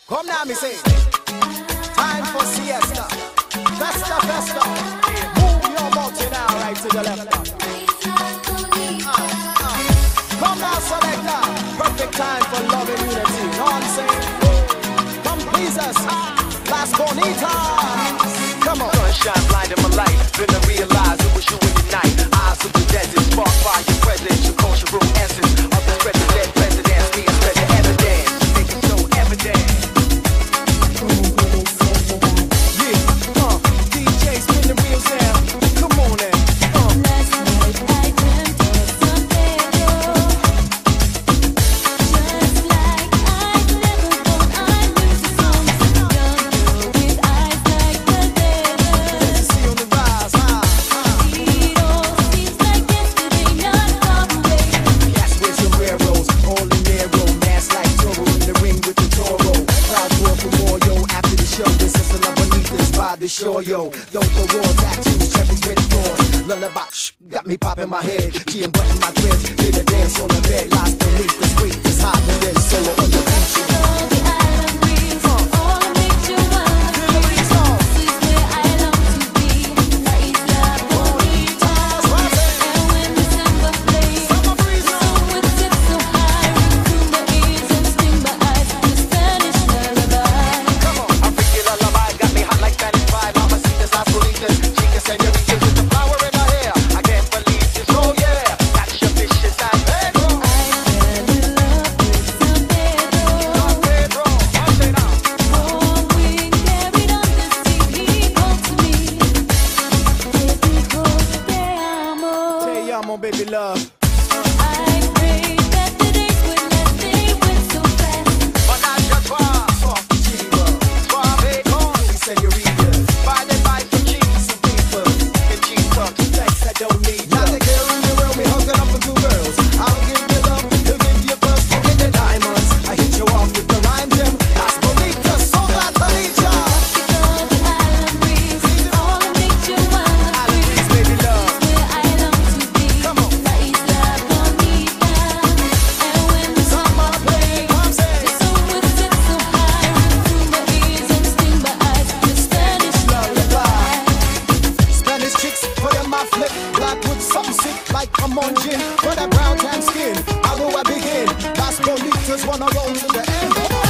Come now, me say. Time for siesta. Festa, festa. Move your body now, right to the left. Come now, selector. Perfect time for love and unity. Know what I'm saying? Come please us. Las Bonitas. Come on. Sunshine blinding my light. Then I realize it was you in the night. Eyes of the desert, sparked by your presence, your cultural essence. Of the president, presidents, being spread the evidence. Make it so evident. DJ spin the wheels down. Come on then. Last night I dreamt of San Pedro. Just like I've never known. I lose the songs. Young girl with eyes like the desert. See on the rise, It all seems like yesterday, not far away. Cats with sombreros, all in narrow, mask like Toro in the ring with the Toro. Crowd roar for more, yo. After the show, this is a Bonitas by the shore, yo. Don't go raw tattoos, cherries with thorns. Lullaby, got me popping my head. She and button my dreads, did a dance on the bed. Lost beneath the sweet, it's hot, and then solo on the beach. All the island breeze, all makes you wonder. This is where I long to be. La Isla Bonita. And when December plays, the sun would sit so high, ring through my ears and sting my eyes. The Spanish lullaby. I'm freaking lullaby, got me hot like Spanish fry. Mamacitas, las bonitas, chicas, senoritas with the flower in my hair. I can't believe this, oh yeah. Got your vicious San Pedro. I fell in love with San Pedro. San Pedro, say now. Oh, we carried on the sea. He called to me. Te dijo te amo. Te amo, baby love. I prayed that the days would last. They went so fast. Menage à trois, Soft Chiba, suave, senoritas, riding by some cheeks some people. and cheese tucks. Thanks, I don't need ya. Not the girl in the world, me hooking up with two girls. I'll give you love, he'll give you first. Forget the diamonds, I hit you off with the rhyme, Jim. Las Bonitas, so glad to meet ya. It's all the island breeze. All makes you wonder. Island breeze, baby love. Where I long to be. Come on. La Isla Bonita. And when the Summer play, come say. the sun would sit so high, ring through my ears and sting my eyes. The Spanish lullaby. Spanish chicks, for them I flip. Blackwood, something sick like I'm on gin. For that brown tan skin, how do I begin? Las Bonitas wanna roll to the end.